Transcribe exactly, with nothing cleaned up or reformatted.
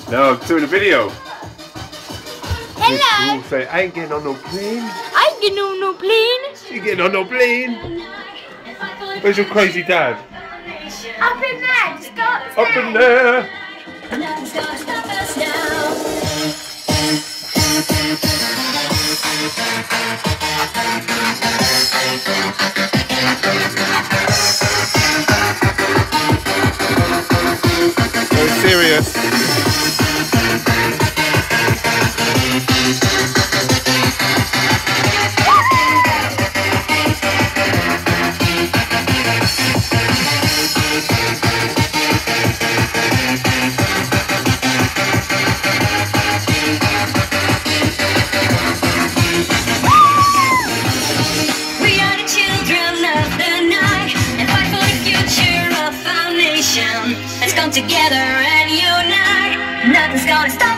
No, I'm doing a video. Hello. Ooh, say, I ain't getting on no plane. I ain't getting on no plane. You getting on no plane? Where's your crazy dad? Up in there. Just go upstairs. Up in there. Nothing's gonna stop us now. Very serious. Let's come together and unite. Nothing's gonna stop